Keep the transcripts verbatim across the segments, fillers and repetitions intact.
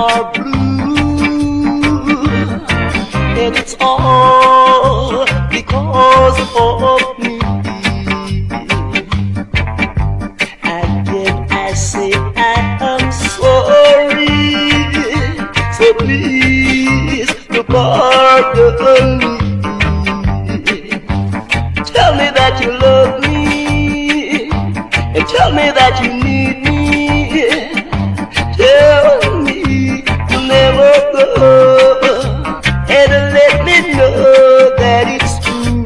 are blue, and it's all because of me. Again I say I am sorry, so please pardon me. Tell me that you love me, and tell me that you need me. Tell me you'll never go, and let me know that it's true.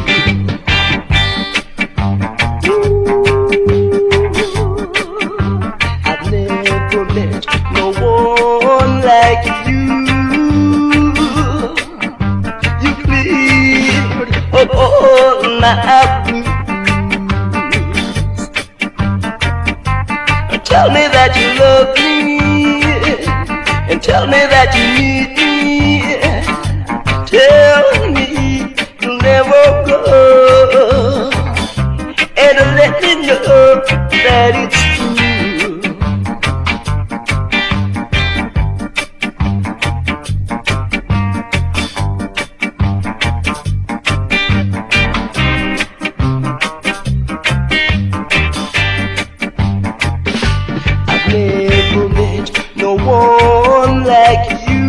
Ooh, I've never met no one like you. You cleared up all my blues. Tell me that you love me, and tell me that you need me. Tell me you'll never go, and let me know that it's true. Never met no one like you.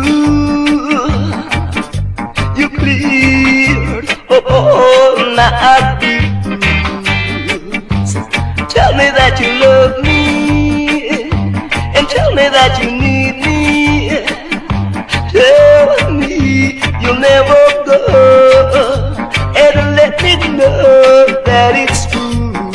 You cleared up all my blues. Tell me that you love me, and tell me that you need me. Tell me you'll never go, and let me know that it's true.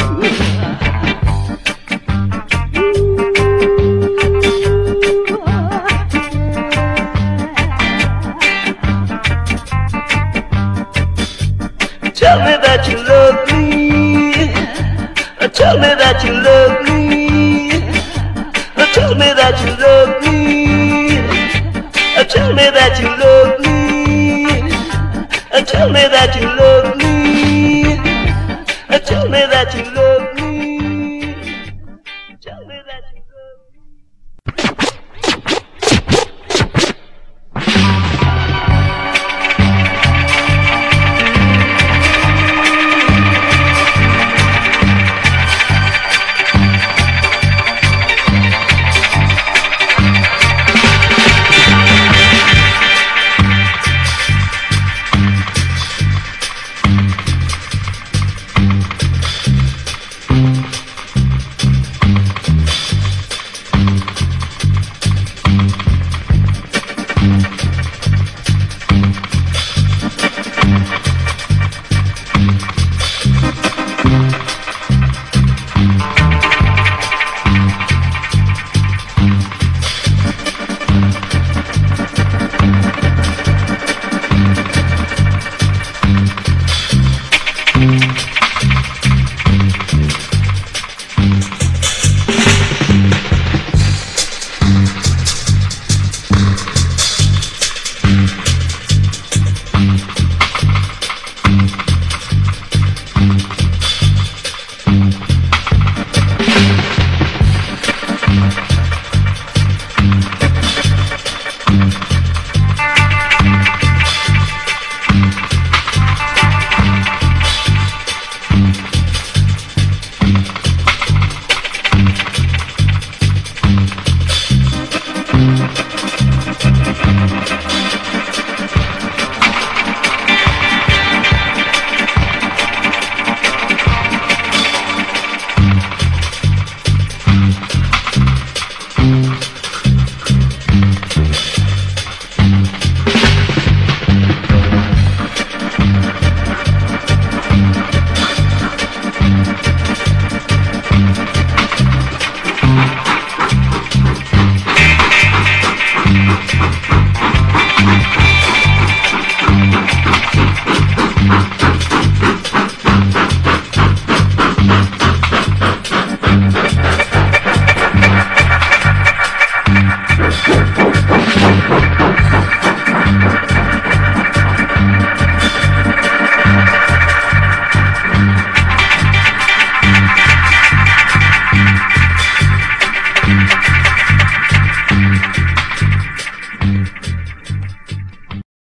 Tell me that you love me, tell me that you love me, tell me that you love me, tell me that you love me, tell me that you love me.